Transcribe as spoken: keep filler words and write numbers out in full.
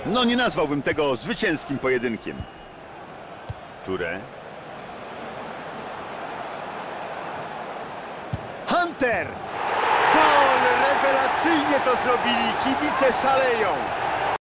No nie nazwałbym tego zwycięskim pojedynkiem. Ture. Hunter! To rewelacyjnie to zrobili, kibice szaleją.